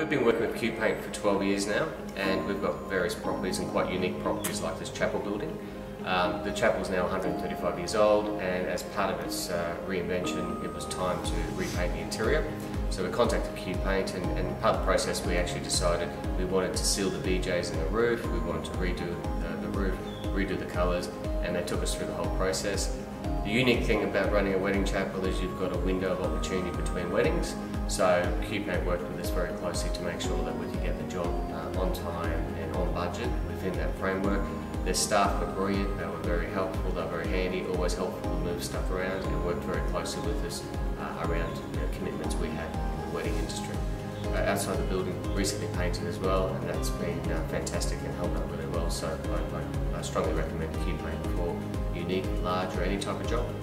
We've been working with Q Paint for 12 years now, and we've got various properties and quite unique properties like this chapel building. The chapel is now 135 years old, and as part of its reinvention, it was time to repaint the interior. So we contacted Q Paint, and part of the process we actually decided we wanted to seal the BJs in the roof, we wanted to redo the roof, redo the colours, and they took us through the whole process. The unique thing about running a wedding chapel is you've got a window of opportunity between weddings. So Q Paint worked with us very closely to make sure that we could get the job on time and on budget within that framework. Their staff were brilliant, they were very helpful, they were very handy, always helpful to move stuff around, and worked very closely with us around commitments we had in the wedding industry. Outside the building, recently painted as well, and that's been fantastic and held up really well. So I strongly recommend Q Paint for unique, large, or any type of job.